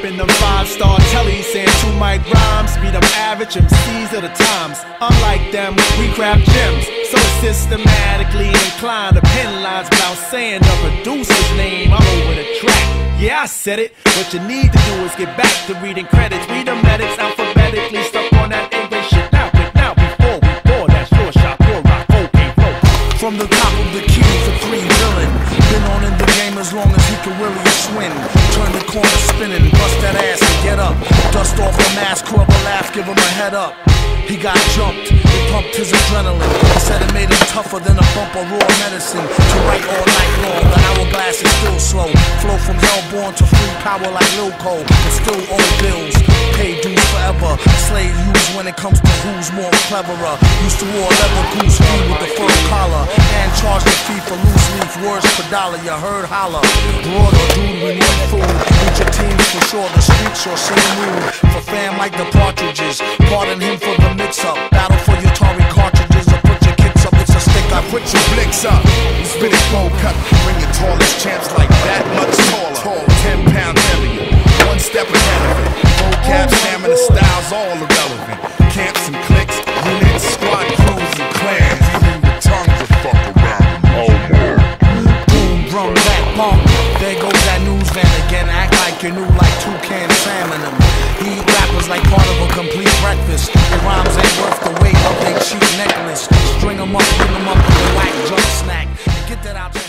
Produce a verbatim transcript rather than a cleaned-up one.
in them five-star tellies, saying two mic rhymes be them average M Cs of the times. Unlike them, we craft gems, so systematically inclined to pen lines without saying the producer's name all over the track. Yeah, I said it. What you need to do is get back to reading credits. Read the medics alphabetically, stuck on that English shit. Now, but now, before we pour that short shot, pour rock, okay, roll. From the top of the key for three villain. Been on in the game as long as he can really swing. Turn the corner spinning, bust that ass and get up. Dust off the mask, curl a laugh, give him a head up. He got jumped, he pumped his adrenaline. He said it made him tougher than a bump of raw medicine. To write all night long, the hourglass is still slow. Flow from hellborn to free power like Lil Cole. And still owe bills, pay dues forever. Slave used when it comes to who's more cleverer. Used to wear leather goose fee with the fur collar. And charge the fee for loose leaf words per dollar. You heard holler. Broad or dude, we need food. With your teams for sure, the streets or same mood. For fam like the Partridges. Pardon him for the mix-up. Battle for your Atari cartridges or put your kicks up. It's a stick I Put your blicks up. Spit it bowl cut. Bring your tallest champs like that much taller. Tall, ten pounds heavier. One step ahead of it. Vocab, stamina, styles, all irrelevant. Camps and cliques, units, squad crews and clans. Even the tongues will fuck around. Oh man. Boom, drum, back, pump. There goes that news van again. Act like you knew like two cans salmon them. He eat rappers like part of a complete breakfast. The rhymes ain't worth the weight of they cheap necklace. String them up, bring them up with a white jump snack. Get that out.